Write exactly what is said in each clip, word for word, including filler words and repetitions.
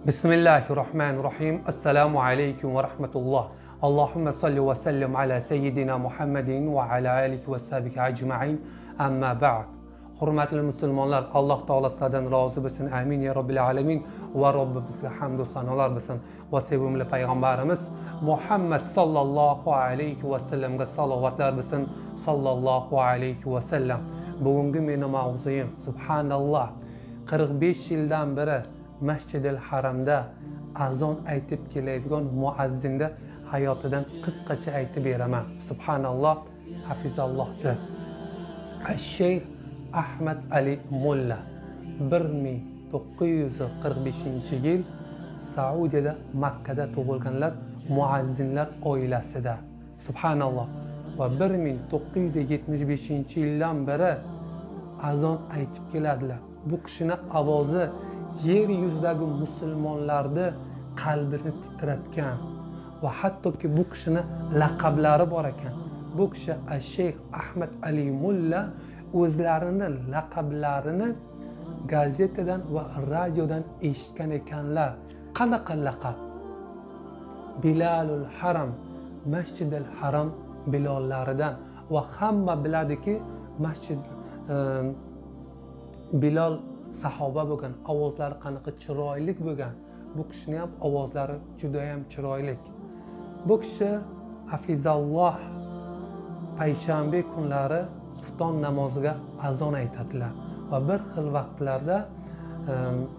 Bismillahirrahmanirrahim. Assalamu alaykum wa rahmatullah. Allahumma salli wa sallim ala sayyidina Muhammadin wa ala alihi wa sahbihi ajma'in. Amma ba'd. Hurmatli musulmonlar, Alloh taolo sizlardan rozi bo'lsin. Amin ya robbil alamin. Va Robbimizga hamd va sanolar bo'lsin. Va sevimli payg'ambarimiz Muhammad sallallohu alayhi va sallamga salovatlar bo'lsin. Sallallohu alayhi va sallam. Bugungi mening mavzuyim subhanalloh. qirq besh yildan beri Masjidil Haramda azon aytib keladigan muazzinda hayotidan qisqacha aytib beraman. Subhanalloh, hafizallohdir. Sheyx Ahmad Ali Mulla bir ming to'qqiz yuz qirq beshinchi yil Saudiyada Makkada tug'ilganlar, muazzinlar oilasida. Subhanalloh. Va bir ming to'qqiz yuz yetmish beshinchi yildan beri azon aytib keladilar. Bu kishining ovozi yer yuzidagi musulmonlarni qalbini titratgan va hattoki bu kishining laqablari bor ekan. Bu kishi Sheyx Ahmad Ali Mulla o'zlarini laqablarini gazetadan va radiodan eshitgan ekanlar. Qanaqa laqab? Bilalul Haram, Masjidil Haram bilollaridan. Va hamma biladiki, masjid e, Bilal sahoba bo'lgan, ovozlari qanaqa chiroyli bo'lgan. Bu kishining ham ovozlari juda ham chiroyli. Bu kishi hafizalloh payshanba kunlari xufton namoziga azon aytadilar va bir xil vaqtlarda e,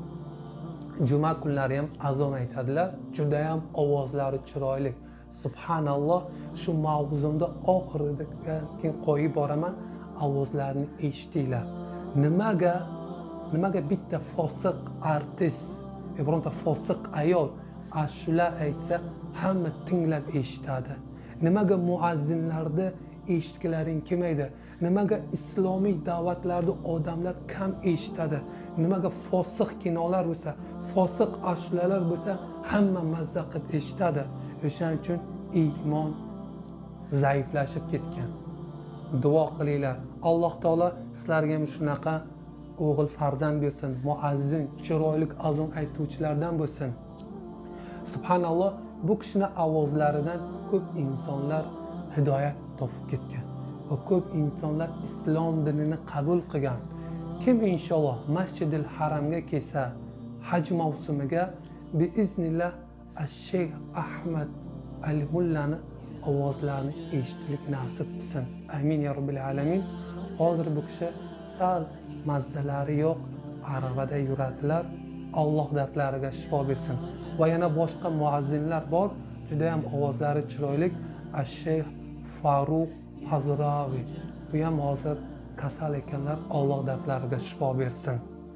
juma kunlari ham azon aytadilar. Juda ham ovozlari chiroyli. Subhanalloh, shu mavzumda oxiriga keyin qo'yib boraman, ovozlarini eshitinglar. Nimaga nimaga bitta fosiq artist, bironta fosiq ayol ashula aytsa hamma tinglab eshitadi? Nimaga muazzinlarda eshitgilaring kelmaydi? Nimaga islomiy da'vatlarda odamlar kam eshitadi? Nimaga fosiq kinolar bo'lsa, fosiq ashulalar bo'lsa hamma mazza qilib eshitadi? O'shaning uchun iymon zaiflashib ketgan. Duo qilinglar. Alloh taolo sizlarga ham shunaqa o'g'il farzand bersin, muazzin, chiroyli azon aytuvchilardan bo'lsin. Subhanalloh, bu kishining ovozlaridan ko'p insonlar hidoyat topib ketgan va ko'p insonlar islom dinini qabul qilgan. Kim inshaalloh Masjidil Haramga kelsa, haj mavsumiga biiznillah Sheyx Ahmad Ali Mullani ovozlarini eshitishlik nasib qilsin. Amin ya robbil alamin. Hozir bu kishi sal mazzalari yo'q, aravada yuradilar. Alloh dardlariga shifo bersin. Va yana boshqa muazzinlar bor, juda ham ovozlari chiroyli. Sheyx Faruq Hazravi. Bu ham hozir kasal ekanlar. Alloh dardlariga shifo bersin.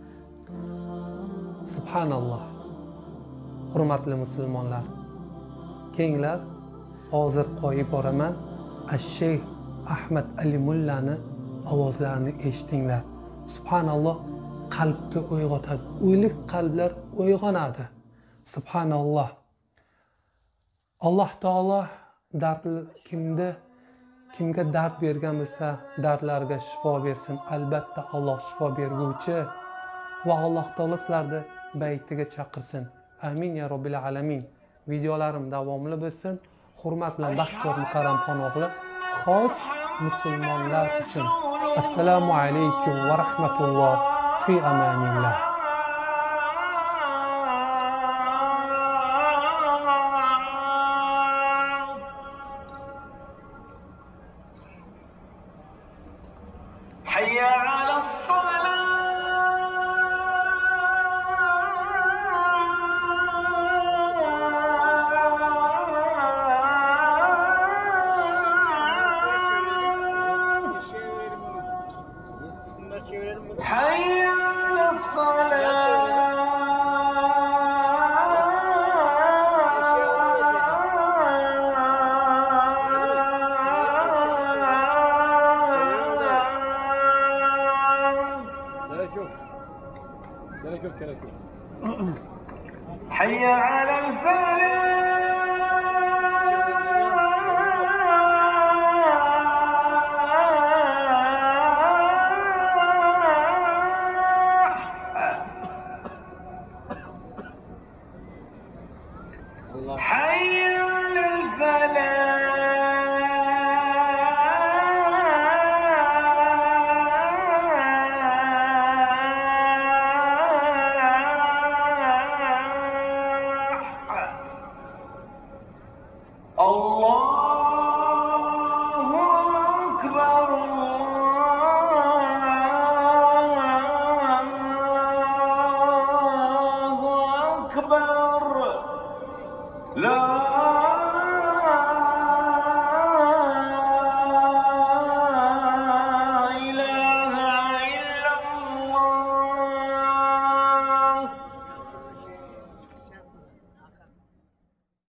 Subhanalloh. Hurmatli musulmonlar, kenglar, hozir qo'yib boraman. Sheyx Ahmad Ali Mullani ovozlarini eshitinglar. Subhanalloh, qalbni uyg'otadi. O'lik qalblar uyg'onadi. Subhanalloh. Alloh taolo dard kimda kimga dard bergan bo'lsa, dardlarga shifo bersin. Albatta Alloh shifo berguvchi va Alloh taolo sizlarni baytiga chaqirsin. Amin ya robbil alamin. Videolarim davomli bo'lsin. Hurmat bilan Baxtiyor Mukarramxon o'g'li xos musulmonlar uchun. Assalomu alaykum va rahmatulloh fi amanillah. hayya ala salat. حي على الصلاة. Allah